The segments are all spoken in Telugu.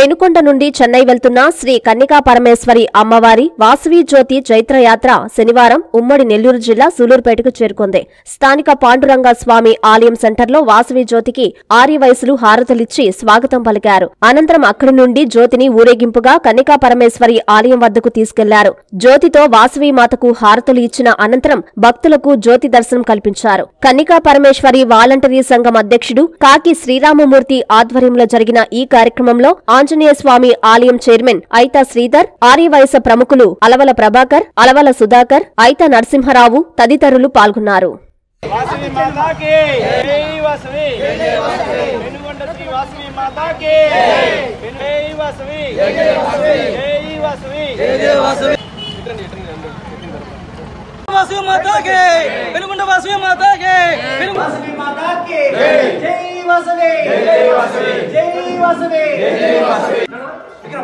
పెనుకొండ నుండి చెన్నై వెళ్తున్న శ్రీ కన్నికా పరమేశ్వరి అమ్మవారి వాసవి జ్యోతి చైత్రయాత్ర శనివారం ఉమ్మడి నెల్లూరు జిల్లా సూలూరుపేటకు చేరుకుంది. స్థానిక పాండురంగ స్వామి ఆలయం సెంటర్లో వాసవి జ్యోతికి ఆర్యవయసులు హారతులిచ్చి స్వాగతం పలికారు. అనంతరం అక్కడి నుండి జ్యోతిని ఊరేగింపుగా కన్నికా పరమేశ్వరి ఆలయం వద్దకు తీసుకెళ్లారు. జ్యోతితో వాసవి మాతకు హారతులు ఇచ్చిన అనంతరం భక్తులకు జ్యోతి దర్శనం కల్పించారు. కన్నికా పరమేశ్వరి వాలంటరీ సంఘం అధ్యక్షుడు కాకి శ్రీరామమూర్తి ఆధ్వర్యంలో జరిగిన ఈ కార్యక్రమంలో ఆంజనేయ స్వామి ఆలయం చైర్మన్ ఐతా శ్రీధర్, ఆర్యవైశ్య ప్రముఖులు అలవల ప్రభాకర్, అలవల సుధాకర్, ఐతా నరసింహరావు తదితరులు పాల్గొన్నారు. वासवी माता के पेनुगोंड वासवी माता के वासवी माता के जय वासवी जय वासवी जय वासवी जय वासवी जय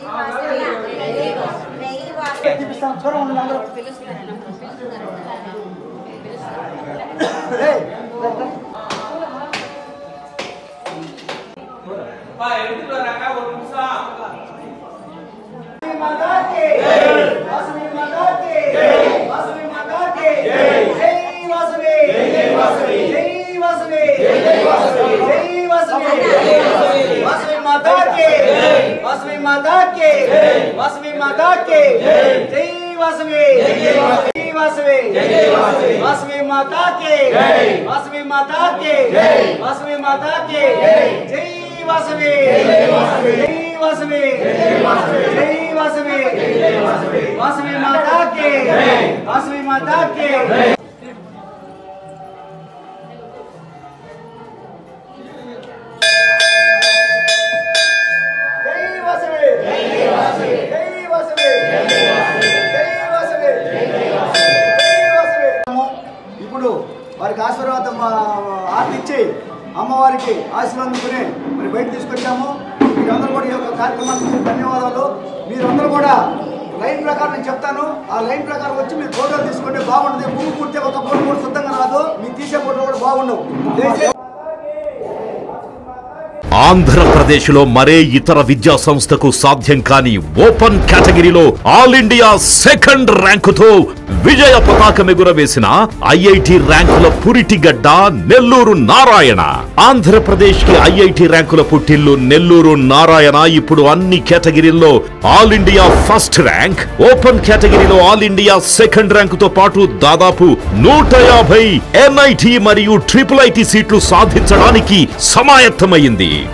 माता के वासवी माता के वासवी माता के जय वासवी जय वासवी जय वासवी जय वासवी जय वासवी वासवी माता के वासवी माता के वासवी माता के जय वासवी जय वासवी जय वासवी वासवी माता के वासवी माता के वासवी माता के जय वासवी जय वासवी जय वासवी जय वासवी जय वासवी जय वासवी वासवी माता के वासवी माता के ఇప్పుడు వారికి ఆశీర్వాదం ఆర్తిచ్చి అమ్మవారికి ఆశీర్వాదుకుని మరి బయట తీసుకొచ్చాము. మీరందరూ కూడా ఈ యొక్క కార్యక్రమానికి ధన్యవాదాలు. మీరందరూ కూడా లైన్ ప్రకారం నేను చెప్తాను, ఆ లైన్ ప్రకారం వచ్చి మీరు ఫోటోలు తీసుకుంటే బాగుంటుంది. పువ్వు పూర్తి ఒక ఫోటో కూడా శుద్ధంగా రాదు, మీరు తీసే ఫోటో కూడా బాగుండవు. ఆంధ్రప్రదేశ్లో మరే ఇతర విద్యా సంస్థకు సాధ్యం కాని ఓపెన్ కేటగిరీలో ఆల్ ఇండియా సెకండ్ ర్యాంకుతో విజయ పతాకం ఎగురవేసిన ఐఐటి ర్యాంకుల పురిటిగడ్డ నెల్లూరు నారాయణ. ఆంధ్రప్రదేశ్ కి ఐఐటి ర్యాంకుల పుట్టిల్లు నెల్లూరు నారాయణ ఇప్పుడు అన్ని కేటగిరీల్లో all India first rank, open కేటగిరీలో ఆల్ ఇండియా సెకండ్ ర్యాంకుతో పాటు దాదాపు 150 NIT మరియు ట్రిపుల్ IT సీట్లు సాధించడానికి సమాయత్తమైంది.